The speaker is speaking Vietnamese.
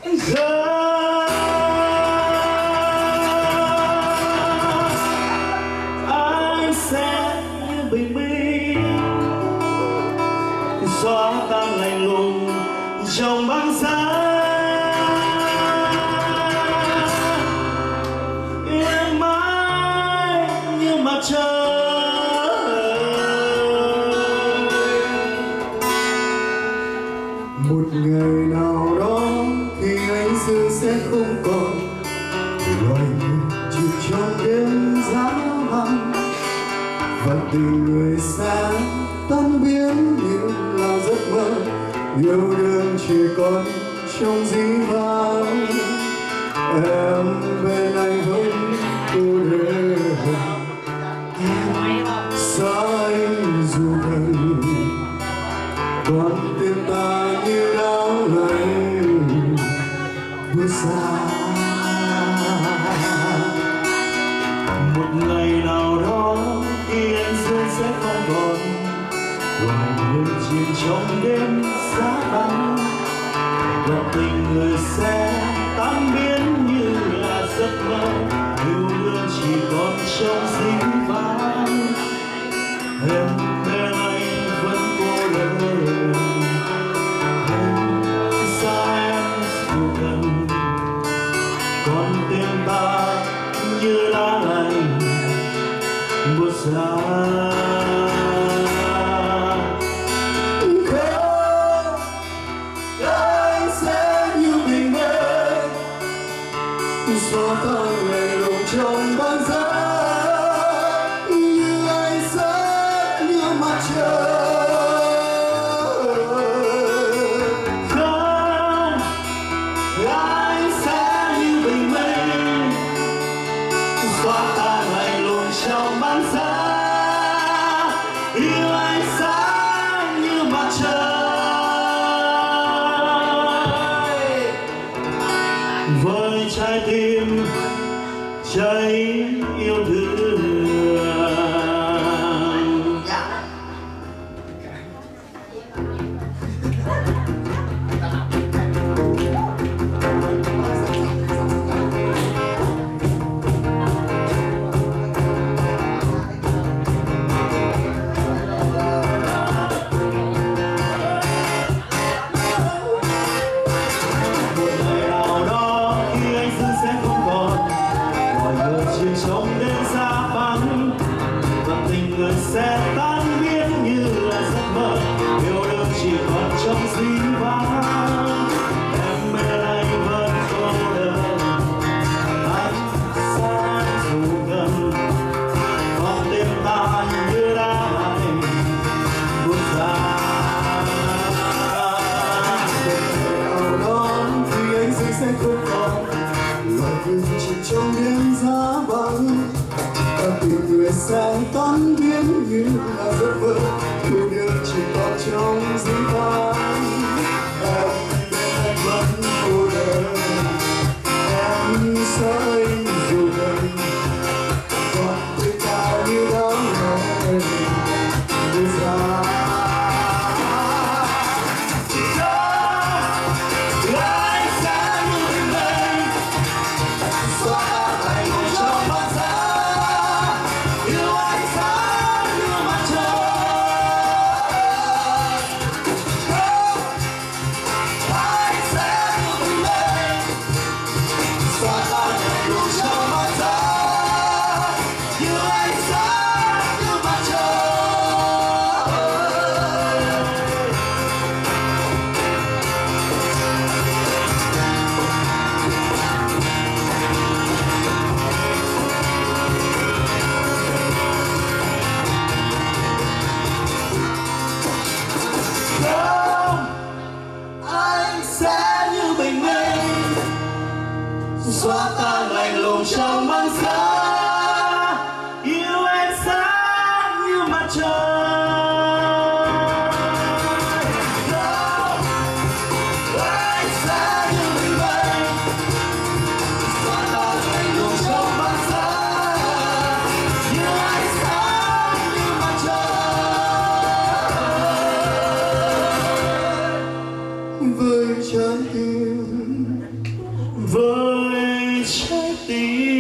Anh sẽ như bình minh xóa tan lạnh lùng trong băng giá, em mãi như mặt trời. Một ngày nào đó khi anh xưa sẽ không còn, loài người chìm trong đêm giá băng, và tình người xa tan biến như là giấc mơ, yêu đương chỉ còn trong dĩ vãng. Em bên anh vẫn cô đơn, em xa anh dù gần, còn tim ta như đau lạnh bước xa. Một ngày nào đó khi anh rơi sẽ không còn, loài người chìm trong đêm giá băng, và tình người sẽ tan biến như là giấc mơ, yêu đương chỉ còn trong dĩ vãng. Em bên anh vẫn cô đơn, em xa em dù gần, còn tim ta như lá lành buốt giá. Gió tan lạnh lùng trong băng giá, như anh sẽ như mặt trời. Không, anh sẽ như bình minh xóa tan lạnh lùng trong băng giá, yêu anh sẽ như mặt trời với trái tim cháy yêu thương. Trong đêm giá băng, và tình người sẽ tan biến như là giấc mơ, yêu đương chỉ còn trong dĩ vãng. Em bên anh vẫn cô đơn, anh xa dù gần, còn tim ta như đá lạnh buốt giá. Nào đó khi anh rơi sẽ không còn, loài người chìm trong đêm giá băng, và tình người sẽ tan biến như là giấc mơ, yêu đương chỉ còn trong dĩ vãng. Em bên anh vẫn cô đơn, em xa anh dù gần, còn tim ta như đau lạnh buốt giá. Xóa tan lạnh lùng trong băng giá, yêu em sáng như mặt trời. Anh sẽ như bình minh xóa tan lạnh lùng trong băng giá, yêu em sáng như mặt trời. Với trái tim với trái tim